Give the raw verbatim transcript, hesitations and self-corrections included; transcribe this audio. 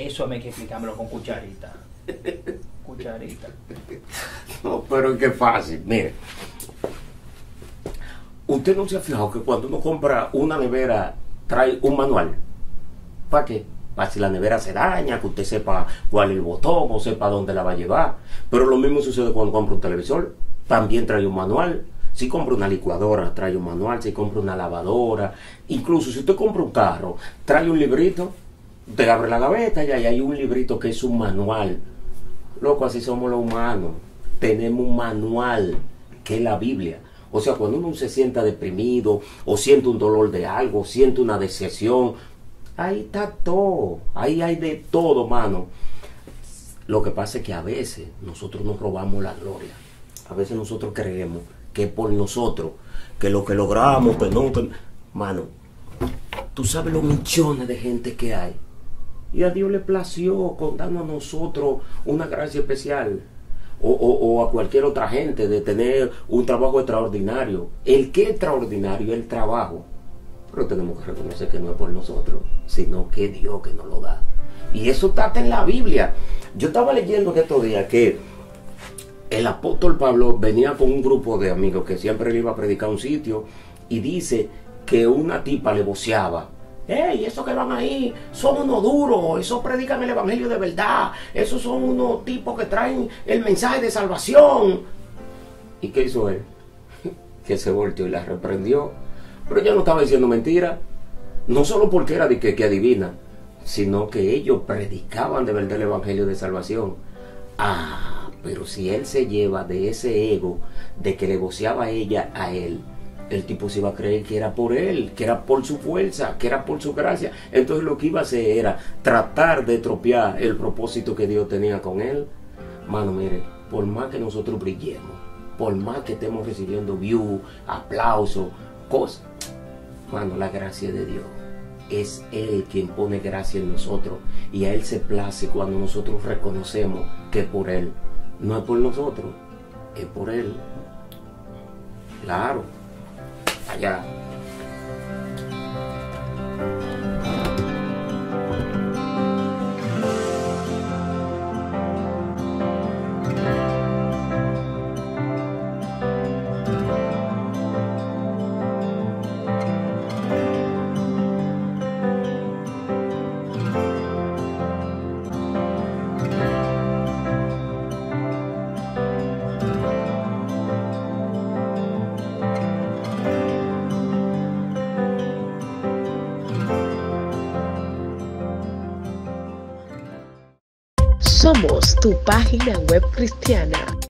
Eso me hay que explicármelo con cucharita. Cucharita. No, pero es que es fácil. Mire, usted no se ha fijado que cuando uno compra una nevera trae un manual. ¿Para qué? Para si la nevera se daña, que usted sepa cuál es el botón o sepa dónde la va a llevar. Pero lo mismo sucede cuando compra un televisor. También trae un manual. Si compra una licuadora, trae un manual. Si compra una lavadora, incluso si usted compra un carro, trae un librito. Usted abre la gaveta y ahí hay un librito que es un manual. Loco, así somos los humanos. Tenemos un manual, que es la Biblia. O sea, cuando uno se sienta deprimido, o siente un dolor de algo, siente una decepción, ahí está todo. Ahí hay de todo, mano. Lo que pasa es que a veces nosotros nos robamos la gloria. A veces nosotros creemos que es por nosotros, que lo que logramos, que no, que... Mano, tú sabes los millones de gente que hay. Y a Dios le plació con darnos a nosotros una gracia especial. O, o, o a cualquier otra gente de tener un trabajo extraordinario. El que es extraordinario es el trabajo. Pero tenemos que reconocer que no es por nosotros, sino que Dios que nos lo da. Y eso está en la Biblia. Yo estaba leyendo en estos días que el apóstol Pablo venía con un grupo de amigos que siempre le iba a predicar a un sitio y dice que una tipa le voceaba. ¡Ey! Esos que van ahí son unos duros, esos predican el evangelio de verdad, esos son unos tipos que traen el mensaje de salvación. ¿Y qué hizo él? Que se volteó y la reprendió. Pero ella no estaba diciendo mentira, no solo porque era de que, que adivina, sino que ellos predicaban de verdad el evangelio de salvación. Ah, pero si él se lleva de ese ego de que le voceaba ella a él, el tipo se iba a creer que era por él, que era por su fuerza, que era por su gracia. Entonces lo que iba a hacer era tratar de tropear el propósito que Dios tenía con él. Mano, mire, por más que nosotros brillemos, por más que estemos recibiendo views, aplausos, cosas, mano, la gracia de Dios es Él quien pone gracia en nosotros. Y a Él se place cuando nosotros reconocemos que es por Él. No es por nosotros, es por Él. Claro. Allá. Somos tu página web cristiana.